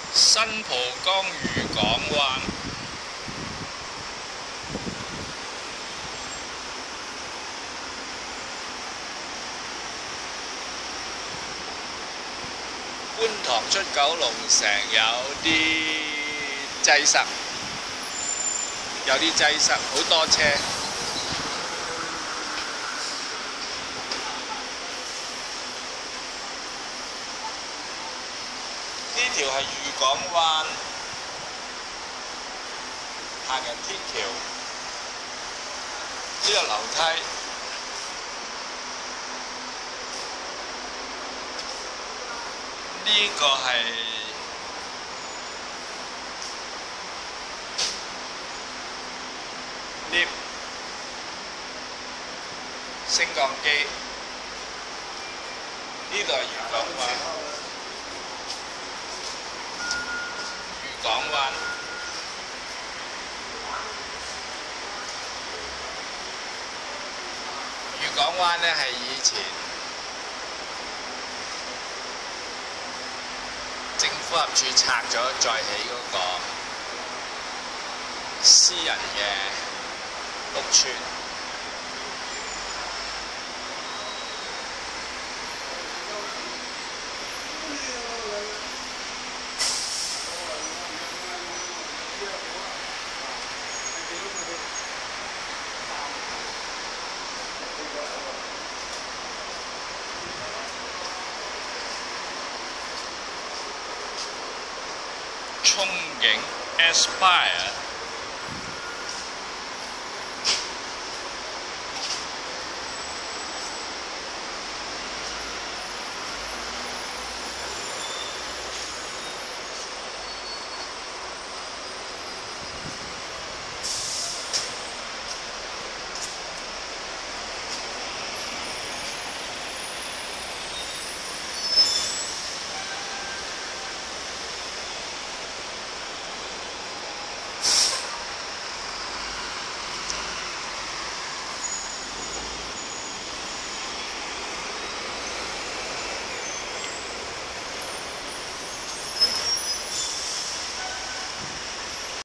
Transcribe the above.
新蒲崗漁港灣。觀塘出九龍城有啲擠塞，好多車。呢條係漁港灣行人天橋，呢個樓梯。呢個係lift 升降機，呢度係漁港灣。漁港灣呢係以前政府合署拆咗再起嗰個私人嘅屋邨。憧憬 Aspire。